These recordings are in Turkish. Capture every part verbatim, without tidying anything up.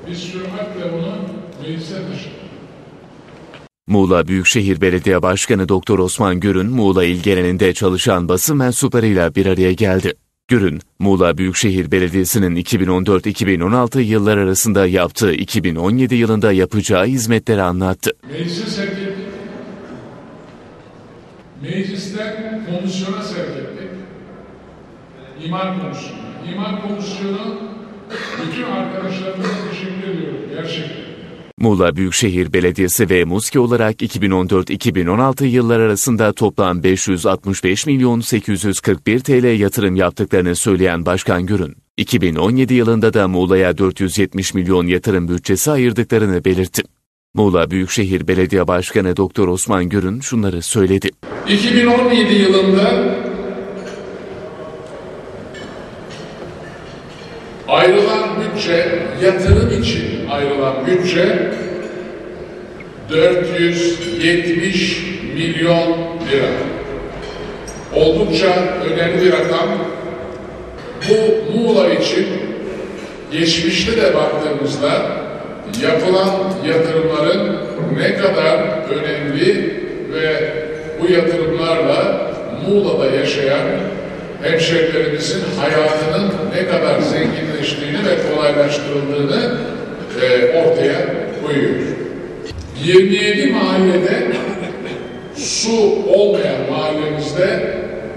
biz süratle bunu meclise taşıdık. Muğla Büyükşehir Belediye Başkanı Doktor Osman Gürün, Muğla İl genelinde çalışan basın mensuplarıyla bir araya geldi. Gürün, Muğla Büyükşehir Belediyesi'nin iki bin on dört iki bin on altı yıllar arasında yaptığı iki bin on yedi yılında yapacağı hizmetleri anlattı. Meclise sevk ettik. Meclisten komisyona sevk ettik. İmar komisyonu. İmar komisyonu bütün arkadaşlarımıza teşekkür ediyorum gerçekten. Muğla Büyükşehir Belediyesi ve MUSKİ olarak iki bin on dört iki bin on altı yıllar arasında toplam beş yüz altmış beş milyon sekiz yüz kırk bir TL yatırım yaptıklarını söyleyen Başkan Gürün, iki bin on yedi yılında da Muğla'ya dört yüz yetmiş milyon yatırım bütçesi ayırdıklarını belirtti. Muğla Büyükşehir Belediye Başkanı Doktor Osman Gürün şunları söyledi. iki bin on yedi yılında ayrılan bütçe, yatırım için ayrılan bütçe dört yüz yetmiş milyon lira. Oldukça önemli bir rakam. Bu Muğla için geçmişte de baktığımızda yapılan yatırımların ne kadar önemli ve bu yatırımlarla Muğla'da yaşayan hemşehrilerimizin hayatının ne kadar zenginleştiğini ve kolaylaştırıldığını e, ortaya koyuyor. yirmi yedi mahallede su olmayan mahallemizde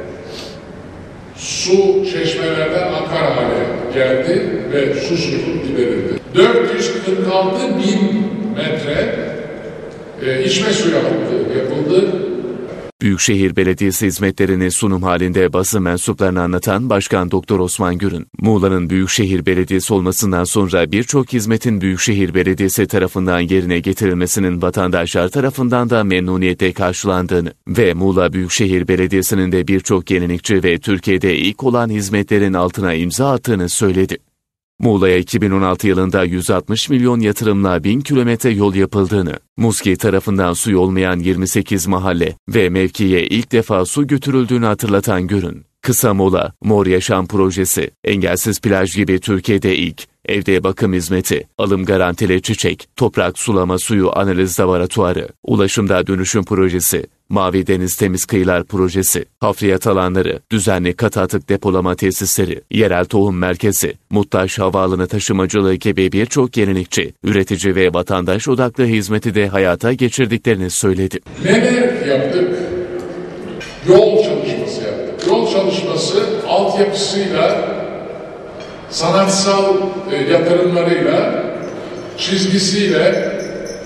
su çeşmelerden akar hale geldi ve susuzluk giderildi. dört yüz kırk altı bin metre e, içme suyu hattı yapıldı. Büyükşehir Belediyesi hizmetlerini sunum halinde basın mensuplarına anlatan Başkan Doktor Osman Gürün, Muğla'nın Büyükşehir Belediyesi olmasından sonra birçok hizmetin Büyükşehir Belediyesi tarafından yerine getirilmesinin vatandaşlar tarafından da memnuniyetle karşılandığını ve Muğla Büyükşehir Belediyesi'nin de birçok yenilikçi ve Türkiye'de ilk olan hizmetlerin altına imza attığını söyledi. Muğla'ya iki bin on altı yılında yüz altmış milyon yatırımla bin kilometre yol yapıldığını, MUSKİ tarafından suyu olmayan yirmi sekiz mahalle ve mevkiye ilk defa su götürüldüğünü hatırlatan Gürün, Kısa Mola, Mor Yaşam Projesi, Engelsiz Plaj gibi Türkiye'de ilk, evde bakım hizmeti, alım garantili çiçek, toprak sulama suyu analiz laboratuvarı, ulaşımda dönüşüm projesi, Mavi Deniz Temiz Kıyılar Projesi, hafriyat alanları, düzenli katı atık depolama tesisleri, yerel tohum merkezi, Muttaş Havaalanı taşımacılığı gibi birçok yenilikçi, üretici ve vatandaş odaklı hizmeti de hayata geçirdiklerini söyledi. Neler yaptık? Yol çalışması yaptık. Yol çalışması altyapısıyla, sanatsal e, yatırımlarıyla, çizgisiyle,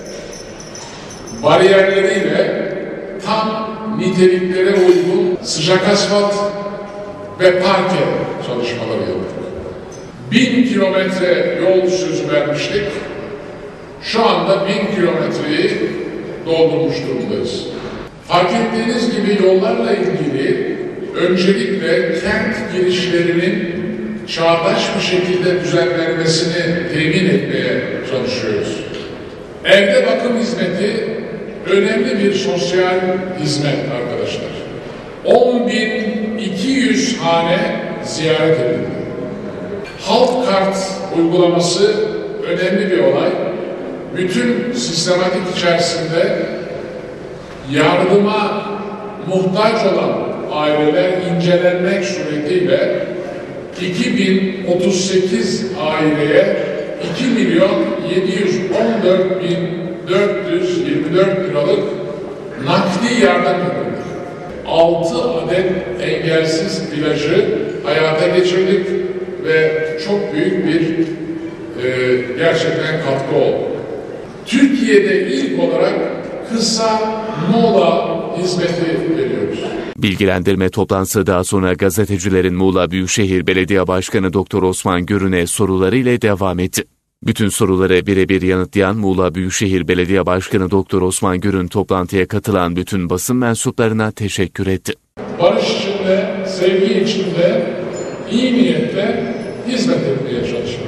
bariyerleriyle tam niteliklere uygun sıcak asfalt ve parke çalışmaları yaptık. Bin kilometre yol sözü vermiştik. Şu anda bin kilometreyi doldurmuş durumdayız. Fark ettiğiniz gibi yollarla ilgili öncelikle kent girişlerinin çağdaş bir şekilde düzenlenmesini temin etmeye çalışıyoruz. Evde bakım hizmeti önemli bir sosyal hizmet arkadaşlar. on bin iki yüz hane ziyaret edildi. Halk kart uygulaması önemli bir olay. Bütün sistematik içerisinde yardıma muhtaç olan aileler incelenmek suretiyle iki bin otuz sekiz aileye iki milyon yedi yüz on dört bin dört yüz yirmi dört liralık nakdi yardım yapıldı. altı adet engelsiz plajı hayata geçirdik ve çok büyük bir e, gerçekten katkı oldu. Türkiye'de ilk olarak kısa mola hizmeti veriyoruz. Bilgilendirme toplantısı daha sonra gazetecilerin Muğla Büyükşehir Belediye Başkanı Doktor Osman Gürün'e sorularıyla devam etti. Bütün soruları birebir yanıtlayan Muğla Büyükşehir Belediye Başkanı Doktor Osman Gürün toplantıya katılan bütün basın mensuplarına teşekkür etti. Barış içinde, sevgi içinde, iyi niyetle hizmet etmeye çalışıyoruz.